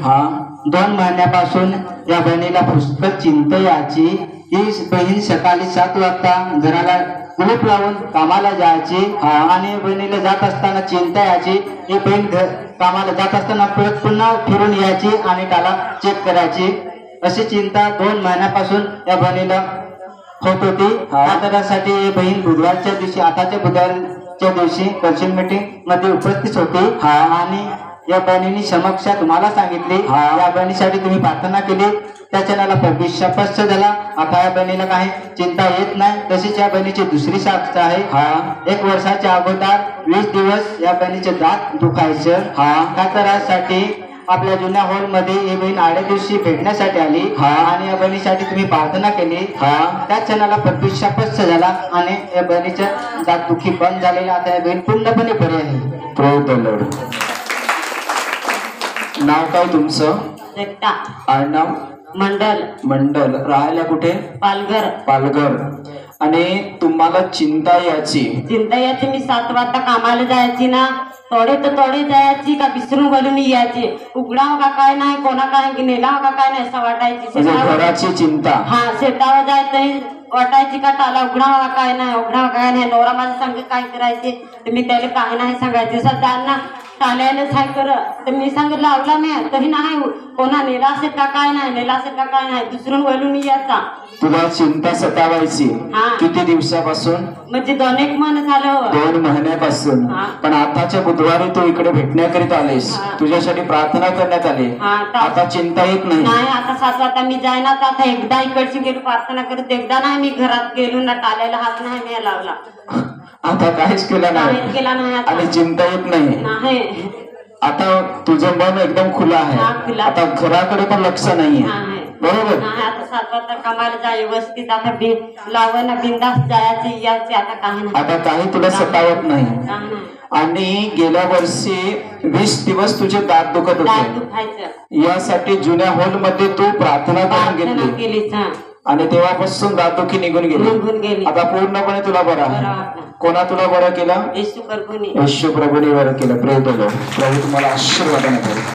हा 2 महिन्यापासून या बहिणीला पुष्कळ चिंता याची। ही बहीण सकाळी 7 वाजता घराला कुलूप लावून कामाला जायची आणि बहिणीला जात असताना चिंता याची। ही बहीण कामाला जात असताना परत पुन्हा फिरून यायची आणि त्याला चेक करायची। अशी चिंता 2 महिन्यापासून या बहिणीला होत होती। त्यासाठी ही बहीण बुधवारच्या दिवशी आताच्या बुधवारच्या दिवशी पर्सनल मीटिंग मध्ये उपस्थित होती आणि या बहिणीने समक्ष तुम्हाला सांगितली। या बहिणीसाठी तुम्ही प्रार्थना केली, त्याच्या नाला स्पष्ट झाला। आता या बहिणीला काही चिंता येत नाही। तशीच या बहिणीची दुसरी साक्ष आहे। 1 वर्षाच्या अगोदर 20 दिवस या बहिणीचे दात दुखायचं। त्या त्रासाठी आपल्या जुन्या हॉल मध्ये ही बहीण 8 दिवशी भेटण्यासाठी आली आणि या बहिणीसाठी तुम्ही प्रार्थना केली। त्या क्षणाला स्पष्ट झाला आणि या बहिणीच्या दात दुखी बंद झालेला। आता या बहीण पूर्णपणे बरी आहे। Praise the Lord. नाव काय तुमचं? जगता आडनाव? मंडल मंडल। राहायला कुठे? पालघर। पालघर। आणि तुम्हाला चिंता याची? चिंता याची, मी 7 वाजता कामाला जायची ना, थोडे जायची का विसरून बोलून यायची। उघडाव का काय नाही, कोणा काय नेलाव का काय नाही असं वाटायची। घराची चिंता? हा, शेतावर जायचं वाटायची का टाला उघडावा काय नाही, उघडावा काय नाही। नवरा माझ्या संग काय करायचे तर मी त्याला काय नाही सांगायचे। सध्या चालायला काय कर तर मी सांग लावला नाही तरी नाही, कोणा नेला असेल का काय नाही, नेला असेल का काय नाही, दुसरून वळून यायचा। तुला चिंता सतावायची किती दिवसापासून? म्हणजे 2 महिने झालं। 2 महिन्यापासून। पण आताच्या बुधवारी तू इकडे भेटण्याकरिता आलेस, तुझ्यासाठी प्रार्थना करण्यात आली। आता चिंता येत नाही? नाही, आता 7 वाजता मी जाईना। आता एकदा इकडची गेलो प्रार्थना करत, एकदा नाही मी घरात गेलो ना, टाळायला हात नाही मी लावला। आता काहीच केलं नाही आणि चिंता येत नाही। आता तुझं मन एकदम खुलं आहे। आता घराकडे पण लक्ष नाहीये, बरोबर? आता 7 वाजता कामाला जाय व्यवस्थित। आता लावणं बिंदास जायची यायची। आता काही नाही, आता काही तुला सतावत नाही। आणि गेल्या वर्षी 20 दिवस तुझे दात दुखत होते, यासाठी जुन्या हॉल मध्ये तू प्रार्थना करून घेतली आणि तेव्हापासून दातदुखी निघून गेली। आता पूर्णपणे तुला बरं आहे। कोणा तुला बरं केलं? येशू प्रभूने बरं केलं। Praise the Lord. प्रभू तुम्हाला आशीर्वाद देईल।